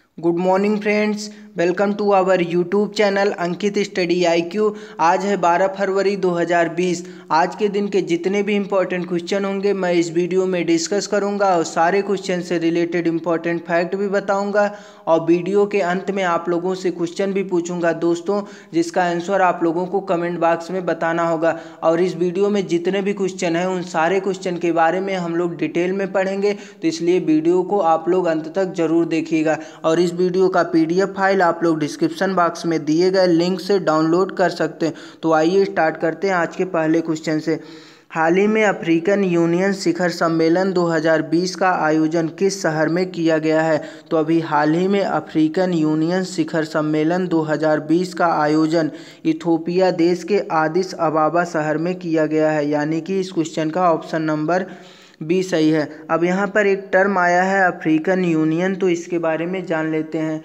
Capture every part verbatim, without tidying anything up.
Good morning friends, welcome to our YouTube channel Ankit study I Q. आज है बारह फरवरी दो हज़ार बीस। आज के दिन के जितने भी इम्पोर्टेंट क्वेश्चन होंगे मैं इस वीडियो में डिस्कस करूंगा और सारे क्वेश्चन से रिलेटेड इम्पोर्टेंट फैक्ट भी बताऊंगा और वीडियो के अंत में आप लोगों से क्वेश्चन भी पूछूंगा दोस्तों, जिसका आंसर आप लोगों को कमेंट बॉक्स में बताना होगा। और इस वीडियो में जितने भी क्वेश्चन हैं उन सारे क्वेश्चन के बारे में हम लोग डिटेल में पढ़ेंगे, तो इसलिए वीडियो को आप लोग अंत तक जरूर देखिएगा। और इस वीडियो का पीडीएफ फाइल आप लोग डिस्क्रिप्शन बॉक्स में दिए गए लिंक से डाउनलोड कर सकते हैं। तो आइए स्टार्ट करते हैं आज के पहले क्वेश्चन से। हाल ही में अफ्रीकन यूनियन शिखर सम्मेलन दो हज़ार बीस का आयोजन किस शहर में किया गया है? तो अभी हाल ही में अफ्रीकन यूनियन शिखर सम्मेलन दो हज़ार बीस का आयोजन इथोपिया देश के आदिस अबाबा शहर में किया गया है, यानी कि इस क्वेश्चन का ऑप्शन नंबर बी सही है। अब यहाँ पर एक टर्म आया है अफ्रीकन यूनियन, तो इसके बारे में जान लेते हैं।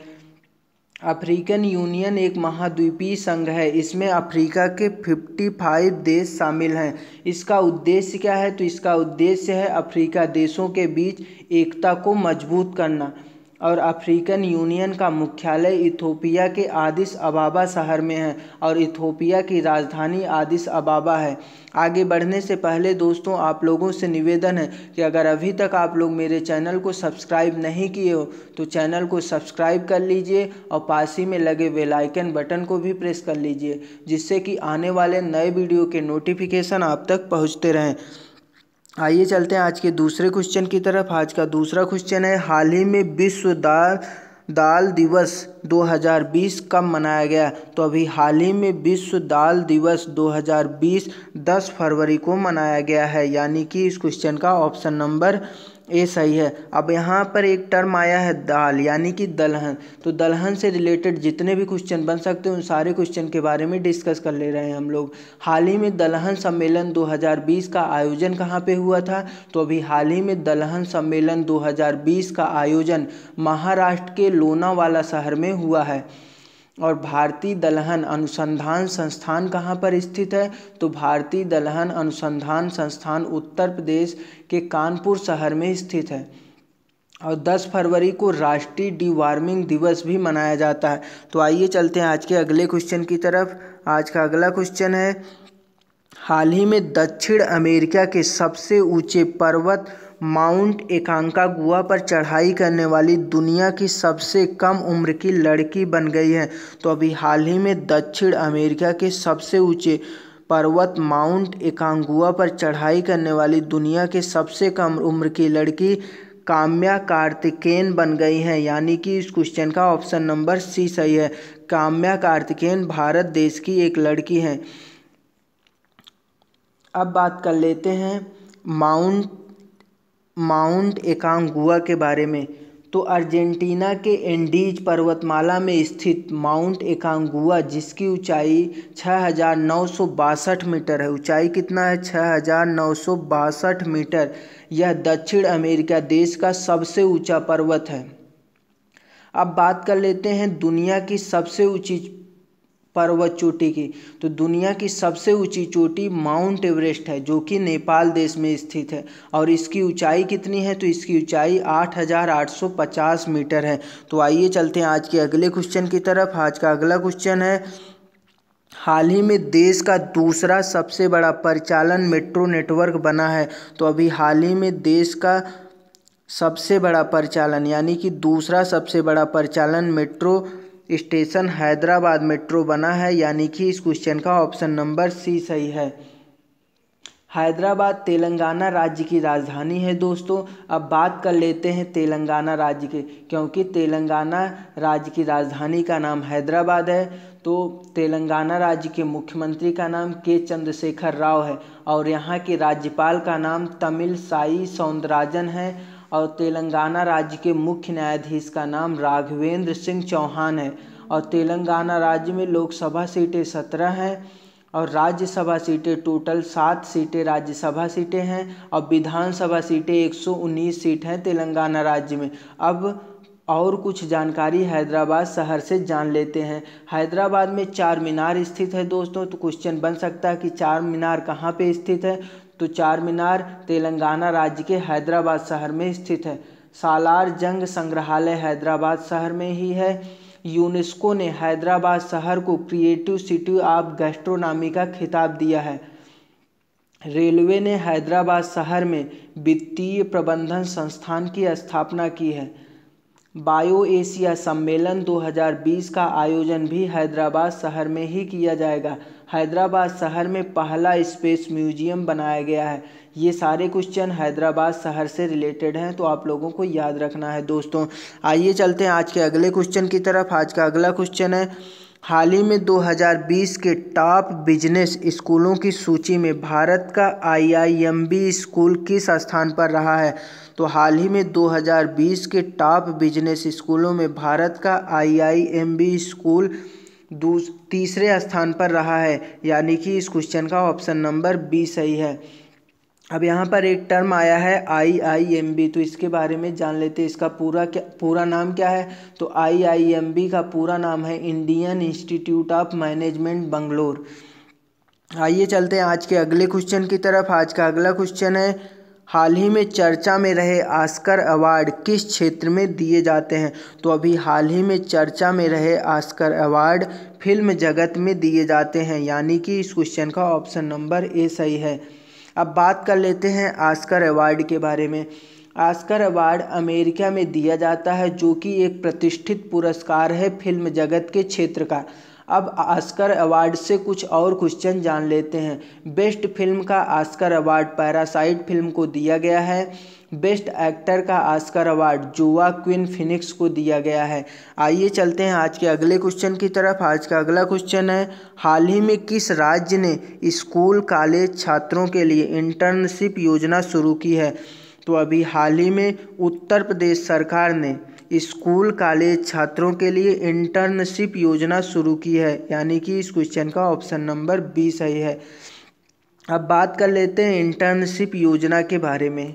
अफ्रीकन यूनियन एक महाद्वीपीय संघ है। इसमें अफ्रीका के पचपन देश शामिल हैं। इसका उद्देश्य क्या है? तो इसका उद्देश्य है अफ्रीका देशों के बीच एकता को मजबूत करना। और अफ्रीकन यूनियन का मुख्यालय इथोपिया के आदिस अबाबा शहर में है और इथोपिया की राजधानी आदिस अबाबा है। आगे बढ़ने से पहले दोस्तों आप लोगों से निवेदन है कि अगर अभी तक आप लोग मेरे चैनल को सब्सक्राइब नहीं किए हो तो चैनल को सब्सक्राइब कर लीजिए और पास ही में लगे बेल आइकन बटन को भी प्रेस कर लीजिए, जिससे कि आने वाले नए वीडियो के नोटिफिकेशन आप तक पहुँचते रहें। आइए चलते हैं आज के दूसरे क्वेश्चन की तरफ। आज का दूसरा क्वेश्चन है, हाल ही में विश्व दाल दाल दिवस दो हज़ार बीस कब मनाया गया? तो अभी हाल ही में विश्व दाल दिवस दो हज़ार बीस दस फरवरी को मनाया गया है, यानी कि इस क्वेश्चन का ऑप्शन नंबर ए सही है। अब यहाँ पर एक टर्म आया है दाल, यानी कि दलहन। तो दलहन से रिलेटेड जितने भी क्वेश्चन बन सकते हैं उन सारे क्वेश्चन के बारे में डिस्कस कर ले रहे हैं हम लोग। हाल ही में दलहन सम्मेलन दो हज़ार बीस का आयोजन कहाँ पे हुआ था? तो अभी हाल ही में दलहन सम्मेलन दो हज़ार बीस का आयोजन महाराष्ट्र के लोनावाला शहर में हुआ है। और भारतीय दलहन अनुसंधान संस्थान कहाँ पर स्थित है? तो भारतीय दलहन अनुसंधान संस्थान उत्तर प्रदेश के कानपुर शहर में स्थित है। और दस फरवरी को राष्ट्रीय डिवार्मिंग दिवस भी मनाया जाता है। तो आइए चलते हैं आज के अगले क्वेश्चन की तरफ। आज का अगला क्वेश्चन है, हाल ही में दक्षिण अमेरिका के सबसे ऊंचे पर्वत माउंट एकांकागुआ पर चढ़ाई करने वाली दुनिया की सबसे कम उम्र की लड़की बन गई है। तो अभी हाल ही में दक्षिण अमेरिका के सबसे ऊंचे पर्वत माउंट एकांकागुआ पर चढ़ाई करने वाली दुनिया के सबसे कम उम्र की लड़की काम्या कार्तिकेयन बन गई हैं, यानी कि इस क्वेश्चन का ऑप्शन नंबर सी सही है। काम्या कार्तिकेयन भारत देश की एक लड़की हैं। अब बात कर लेते हैं माउंट माउंट एकांकागुआ के बारे में। तो अर्जेंटीना के एंडीज पर्वतमाला में स्थित माउंट एकांकागुआ, जिसकी ऊंचाई छः हज़ार नौ सौ बासठ मीटर है। ऊंचाई कितना है? छः हज़ार नौ सौ बासठ मीटर। यह दक्षिण अमेरिका देश का सबसे ऊंचा पर्वत है। अब बात कर लेते हैं दुनिया की सबसे ऊंची पर्वत चोटी की। तो दुनिया की सबसे ऊंची चोटी माउंट एवरेस्ट है, जो कि नेपाल देश में स्थित है। और इसकी ऊंचाई कितनी है? तो इसकी ऊंचाई आठ हज़ार आठ सौ पचास मीटर है। तो आइए चलते हैं आज के अगले क्वेश्चन की तरफ। आज का अगला क्वेश्चन है, हाल ही में देश का दूसरा सबसे बड़ा परिचालन मेट्रो नेटवर्क बना है। तो अभी हाल ही में देश का सबसे बड़ा परिचालन, यानी कि दूसरा सबसे बड़ा परिचालन मेट्रो स्टेशन हैदराबाद मेट्रो बना है, यानी कि इस क्वेश्चन का ऑप्शन नंबर सी सही है। हैदराबाद तेलंगाना राज्य की राजधानी है दोस्तों। अब बात कर लेते हैं तेलंगाना राज्य के, क्योंकि तेलंगाना राज्य की राजधानी का नाम हैदराबाद है। तो तेलंगाना राज्य के मुख्यमंत्री का नाम के चंद्रशेखर राव है और यहाँ के राज्यपाल का नाम तमिलसाई सौंदरराजन है। और तेलंगाना राज्य के मुख्य न्यायाधीश का नाम राघवेंद्र सिंह चौहान है। और तेलंगाना राज्य में लोकसभा सीटें सत्रह हैं और राज्यसभा सीटें टोटल सात सीटें राज्यसभा सीटें हैं और विधानसभा सीटें एक सौ उन्नीस सीट हैं तेलंगाना राज्य में। अब और कुछ जानकारी हैदराबाद शहर से जान लेते हैं। हैदराबाद में चार मीनार स्थित है दोस्तों। तो क्वेश्चन बन सकता है कि चार मीनार कहाँ पे स्थित है? तो चार मीनार तेलंगाना राज्य के हैदराबाद शहर में स्थित है। सालार जंग संग्रहालय हैदराबाद शहर में ही है। यूनेस्को ने हैदराबाद शहर को क्रिएटिव सिटी ऑफ गैस्ट्रोनॉमी का खिताब दिया है। रेलवे ने हैदराबाद शहर में वित्तीय प्रबंधन संस्थान की स्थापना की है। बायो एशिया सम्मेलन दो हज़ार बीस का आयोजन भी हैदराबाद शहर में ही किया जाएगा। हैदराबाद शहर में पहला स्पेस म्यूजियम बनाया गया है। ये सारे क्वेश्चन हैदराबाद शहर से रिलेटेड हैं, तो आप लोगों को याद रखना है दोस्तों। आइए चलते हैं आज के अगले क्वेश्चन की तरफ। आज का अगला क्वेश्चन है, हाल ही में दो हज़ार बीस के टॉप बिजनेस स्कूलों की सूची में भारत का I I M B school किस स्थान पर रहा है? तो हाल ही में दो हज़ार बीस के टॉप बिजनेस स्कूलों में भारत का I I M B school दूस तीसरे स्थान पर रहा है, यानी कि इस क्वेश्चन का ऑप्शन नंबर बी सही है। अब यहाँ पर एक टर्म आया है आई आई एम बी, तो इसके बारे में जान लेते हैं। इसका पूरा क्या पूरा नाम क्या है? तो आई आई एम बी का पूरा नाम है Indian Institute of Management Bangalore. आइए चलते हैं आज के अगले क्वेश्चन की तरफ। आज का अगला क्वेश्चन है, हाल ही में चर्चा में रहे ऑस्कर अवार्ड किस क्षेत्र में दिए जाते हैं? तो अभी हाल ही में चर्चा में रहे ऑस्कर अवार्ड फिल्म जगत में दिए जाते हैं, यानी कि इस क्वेश्चन का ऑप्शन नंबर ए सही है। अब बात कर लेते हैं ऑस्कर अवार्ड के बारे में। ऑस्कर अवार्ड अमेरिका में दिया जाता है, जो कि एक प्रतिष्ठित पुरस्कार है फिल्म जगत के क्षेत्र का। अब ऑस्कर अवार्ड से कुछ और क्वेश्चन जान लेते हैं। बेस्ट फिल्म का ऑस्कर अवार्ड पैरासाइट फिल्म को दिया गया है। बेस्ट एक्टर का ऑस्कर अवार्ड जोआक्विन फिनिक्स को दिया गया है। आइए चलते हैं आज के अगले क्वेश्चन की तरफ। आज का अगला क्वेश्चन है, हाल ही में किस राज्य ने स्कूल कॉलेज छात्रों के लिए इंटर्नशिप योजना शुरू की है? तो अभी हाल ही में उत्तर प्रदेश सरकार ने स्कूल कॉलेज छात्रों के लिए इंटर्नशिप योजना शुरू की है, यानी कि इस क्वेश्चन का ऑप्शन नंबर बी सही है। अब बात कर लेते हैं इंटर्नशिप योजना के बारे में।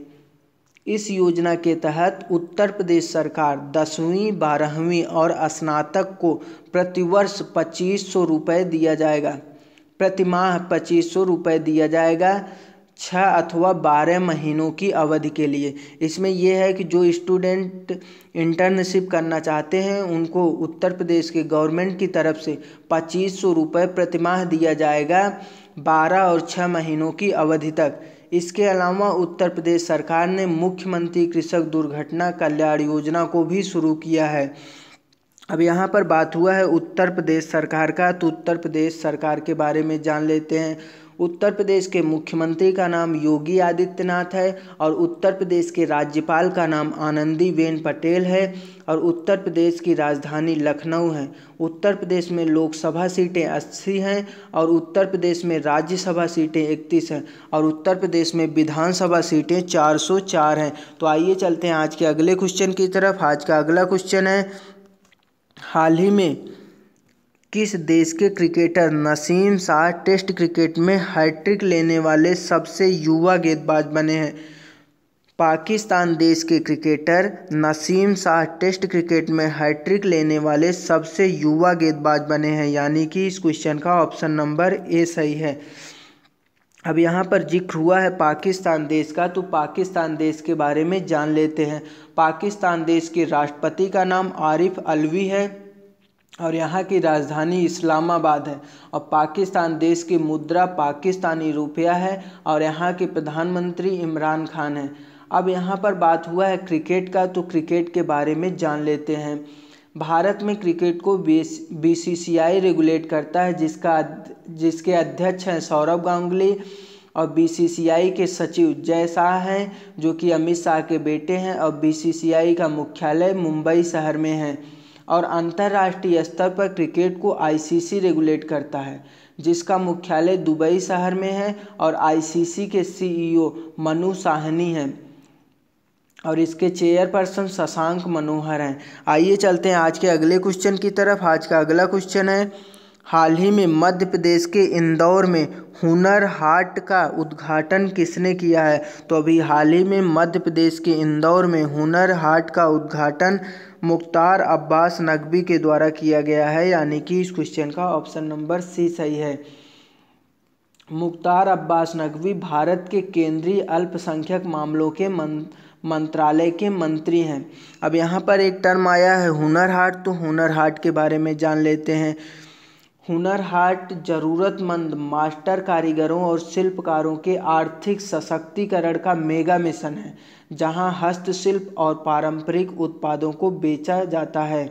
इस योजना के तहत उत्तर प्रदेश सरकार दसवीं बारहवीं और स्नातक को प्रतिवर्ष पच्चीस सौ रुपये दिया जाएगा। प्रति माह पच्चीस सौ रुपये दिया जाएगा छः अथवा बारह महीनों की अवधि के लिए। इसमें यह है कि जो स्टूडेंट इंटर्नशिप करना चाहते हैं उनको उत्तर प्रदेश के गवर्नमेंट की तरफ से पच्चीस सौ रुपये प्रतिमाह दिया जाएगा बारह और छः महीनों की अवधि तक। इसके अलावा उत्तर प्रदेश सरकार ने मुख्यमंत्री कृषक दुर्घटना कल्याण योजना को भी शुरू किया है। अब यहाँ पर बात हुआ है उत्तर प्रदेश सरकार का, तो उत्तर प्रदेश सरकार के बारे में जान लेते हैं। उत्तर प्रदेश के मुख्यमंत्री का नाम योगी आदित्यनाथ है और उत्तर प्रदेश के राज्यपाल का नाम आनंदीबेन पटेल है और उत्तर प्रदेश की राजधानी लखनऊ है। उत्तर प्रदेश में लोकसभा सीटें अस्सी हैं और उत्तर प्रदेश में राज्यसभा सीटें इकतीस हैं और उत्तर प्रदेश में विधानसभा सीटें चार सौ चार हैं। तो आइए चलते हैं आज के अगले क्वेश्चन की तरफ। आज का अगला क्वेश्चन है, हाल ही में किस देश के cricketer Naseem Shah test cricket में हैट्रिक लेने वाले सबसे युवा गेंदबाज बने हैं? पाकिस्तान देश के cricketer Naseem Shah test cricket में हैट्रिक लेने वाले सबसे युवा गेंदबाज बने हैं, यानी कि इस क्वेश्चन का ऑप्शन नंबर ए सही है। अब यहाँ पर जिक्र हुआ है पाकिस्तान देश का, तो पाकिस्तान देश के बारे में जान लेते हैं। पाकिस्तान देश के राष्ट्रपति का नाम आरिफ अलवी है और यहाँ की राजधानी इस्लामाबाद है और पाकिस्तान देश की मुद्रा पाकिस्तानी रुपया है और यहाँ के प्रधानमंत्री इमरान खान हैं। अब यहाँ पर बात हुआ है क्रिकेट का, तो क्रिकेट के बारे में जान लेते हैं। भारत में क्रिकेट को बी सी सी आई रेगुलेट करता है, जिसका जिसके अध्यक्ष हैं सौरव गांगुली और बी सी सी आई के सचिव जय शाह हैं, जो कि अमित शाह के बेटे हैं और बी सी सी आई का मुख्यालय मुंबई शहर में है। और अंतर्राष्ट्रीय स्तर पर क्रिकेट को आई सी सी रेगुलेट करता है, जिसका मुख्यालय दुबई शहर में है और आई सी सी के सी ई ओ मनु साहनी हैं और इसके चेयरपर्सन शशांक मनोहर हैं। आइए चलते हैं आज के अगले क्वेश्चन की तरफ। आज का अगला क्वेश्चन है, हाल ही में मध्य प्रदेश के इंदौर में हुनर हाट का उद्घाटन किसने किया है? तो अभी हाल ही में मध्य प्रदेश के इंदौर में हुनर हाट का उद्घाटन मुख्तार अब्बास नकवी के द्वारा किया गया है, यानी कि इस क्वेश्चन का ऑप्शन नंबर सी सही है। मुख्तार अब्बास नकवी भारत के केंद्रीय अल्पसंख्यक मामलों के मंत्रालय के मंत्री हैं। अब यहाँ पर एक टर्म आया है हुनर हाट, तो हुनर हाट के बारे में जान लेते हैं। हुनर हाट ज़रूरतमंद मास्टर कारीगरों और शिल्पकारों के आर्थिक सशक्तिकरण का मेगा मिशन है, जहां हस्तशिल्प और पारंपरिक उत्पादों को बेचा जाता है।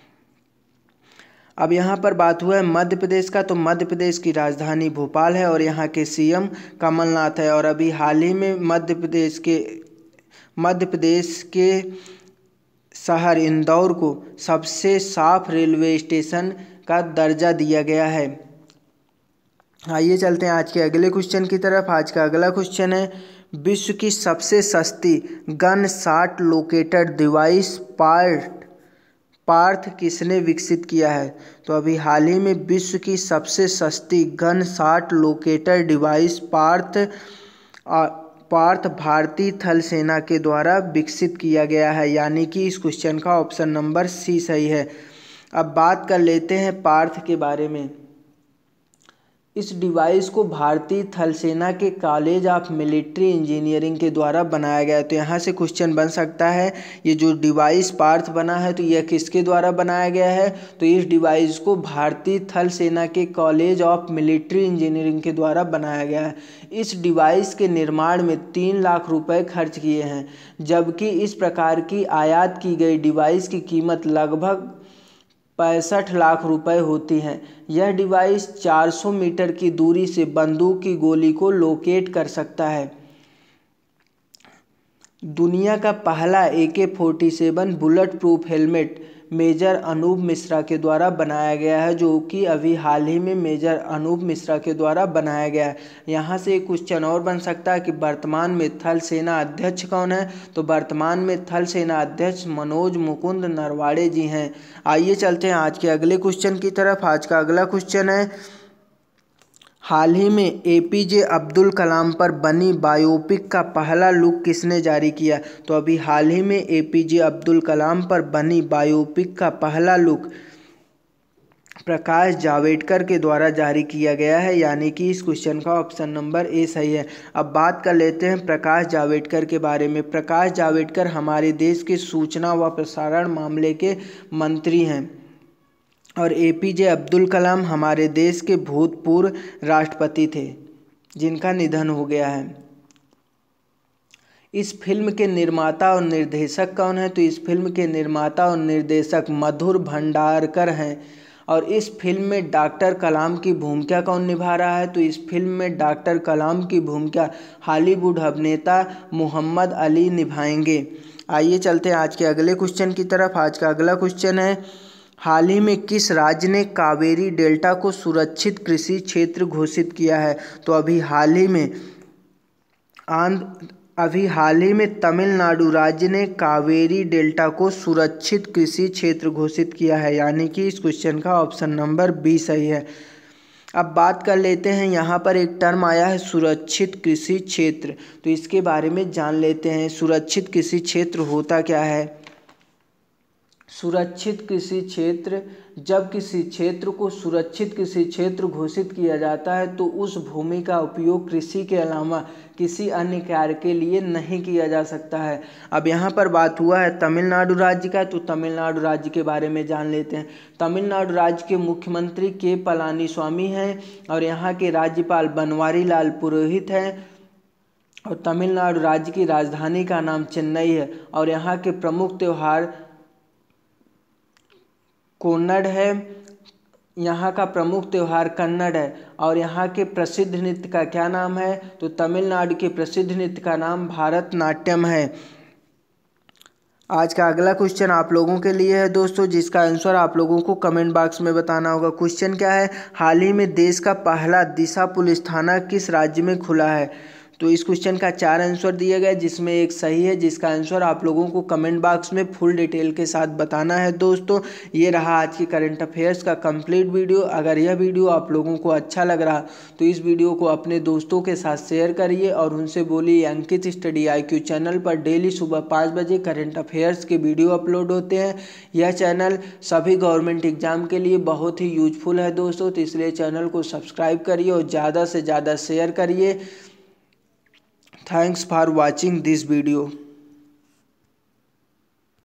अब यहाँ पर बात हुआ है मध्य प्रदेश का, तो मध्य प्रदेश की राजधानी भोपाल है और यहाँ के सीएम कमलनाथ है। और अभी हाल ही में मध्य प्रदेश के मध्य प्रदेश के शहर इंदौर को सबसे साफ रेलवे स्टेशन का दर्जा दिया गया है। आइए चलते हैं आज के अगले क्वेश्चन की तरफ। आज का अगला क्वेश्चन है, विश्व की सबसे सस्ती gun shot locator device part Parth किसने विकसित किया है? तो अभी हाल ही में विश्व की सबसे सस्ती gun shot locator device Parth Parth भारतीय थल सेना के द्वारा विकसित किया गया है, यानी कि इस क्वेश्चन का ऑप्शन नंबर सी सही है। अब बात कर लेते हैं पार्थ के बारे में। इस डिवाइस को भारतीय थल सेना के कॉलेज ऑफ मिलिट्री इंजीनियरिंग के द्वारा बनाया गया है। तो यहाँ से क्वेश्चन बन सकता है, ये जो डिवाइस पार्थ बना है तो यह किसके द्वारा बनाया गया है? तो इस डिवाइस को भारतीय थल सेना के कॉलेज ऑफ मिलिट्री इंजीनियरिंग के द्वारा बनाया गया है। इस डिवाइस के निर्माण में तीन लाख रुपए खर्च किए हैं, जबकि इस प्रकार की आयात की गई डिवाइस की कीमत लगभग पैंसठ लाख रुपए होती हैं। यह डिवाइस चार सौ मीटर की दूरी से बंदूक की गोली को लोकेट कर सकता है। दुनिया का पहला A K forty seven bullet proof helmet major Anoop Mishra के द्वारा बनाया गया है, जो कि अभी हाल ही में मेजर अनूप मिश्रा के द्वारा बनाया गया है। यहाँ से एक क्वेश्चन और बन सकता है कि वर्तमान में थल सेना अध्यक्ष कौन है? तो वर्तमान में थल सेना अध्यक्ष मनोज मुकुंद नरवाड़े जी हैं। आइए चलते हैं आज के अगले क्वेश्चन की तरफ। आज का अगला क्वेश्चन है, हाल ही में एपीजे अब्दुल कलाम पर बनी बायोपिक का पहला लुक किसने जारी किया? तो अभी हाल ही में एपीजे अब्दुल कलाम पर बनी बायोपिक का पहला लुक प्रकाश जावड़ेकर के द्वारा जारी किया गया है, यानी कि इस क्वेश्चन का ऑप्शन नंबर ए सही है। अब बात कर लेते हैं प्रकाश जावड़ेकर के बारे में। प्रकाश जावड़ेकर हमारे देश के सूचना व प्रसारण मामले के मंत्री हैं और एपीजे अब्दुल कलाम हमारे देश के भूतपूर्व राष्ट्रपति थे, जिनका निधन हो गया है। इस फिल्म के निर्माता और निर्देशक कौन है? तो इस फिल्म के निर्माता और निर्देशक मधुर भंडारकर हैं। और इस फिल्म में डॉक्टर कलाम की भूमिका कौन निभा रहा है? तो इस फिल्म में डॉक्टर कलाम की भूमिका हॉलीवुड अभिनेता मोहम्मद अली निभाएंगे। आइए चलते हैं आज के अगले क्वेश्चन की तरफ। आज का अगला क्वेश्चन है, हाल ही में किस राज्य ने कावेरी डेल्टा को सुरक्षित कृषि क्षेत्र घोषित किया है? तो अभी हाल ही में आंध्र अभी हाल ही में तमिलनाडु राज्य ने कावेरी डेल्टा को सुरक्षित कृषि क्षेत्र घोषित किया है, यानी कि इस क्वेश्चन का ऑप्शन नंबर बी सही है। अब बात कर लेते हैं, यहाँ पर एक टर्म आया है सुरक्षित कृषि क्षेत्र, तो इसके बारे में जान लेते हैं। सुरक्षित कृषि क्षेत्र होता क्या है? सुरक्षित कृषि क्षेत्र, जब किसी क्षेत्र को सुरक्षित कृषि क्षेत्र घोषित किया जाता है तो उस भूमि का उपयोग कृषि के अलावा किसी अन्य कार्य के लिए नहीं किया जा सकता है। अब यहाँ पर बात हुआ है तमिलनाडु राज्य का, तो तमिलनाडु राज्य के बारे में जान लेते हैं। तमिलनाडु राज्य के मुख्यमंत्री के पलानीस्वामी हैं और यहाँ के राज्यपाल बनवारी लाल पुरोहित हैं। और तमिलनाडु राज्य की राजधानी का नाम चेन्नई है और यहाँ के प्रमुख त्यौहार कोन्नड़ है। यहाँ का प्रमुख त्यौहार कन्नड़ है और यहाँ के प्रसिद्ध नृत्य का क्या नाम है? तो तमिलनाडु के प्रसिद्ध नृत्य का नाम भारतनाट्यम है। आज का अगला क्वेश्चन आप लोगों के लिए है दोस्तों, जिसका आंसर आप लोगों को कमेंट बॉक्स में बताना होगा। क्वेश्चन क्या है, हाल ही में देश का पहला दिशा पुलिस थाना किस राज्य में खुला है? तो इस क्वेश्चन का चार आंसर दिया गया, जिसमें एक सही है, जिसका आंसर आप लोगों को कमेंट बॉक्स में फुल डिटेल के साथ बताना है। दोस्तों ये रहा आज की करंट अफेयर्स का कंप्लीट वीडियो। अगर यह वीडियो आप लोगों को अच्छा लग रहा तो इस वीडियो को अपने दोस्तों के साथ शेयर करिए और उनसे बोलिए Ankit study I Q channel पर डेली सुबह पाँच बजे करंट अफेयर्स के वीडियो अपलोड होते हैं। यह चैनल सभी गवर्नमेंट एग्जाम के लिए बहुत ही यूजफुल है दोस्तों, तो इसलिए चैनल को सब्सक्राइब करिए और ज़्यादा से ज़्यादा शेयर करिए। Thanks for watching this video.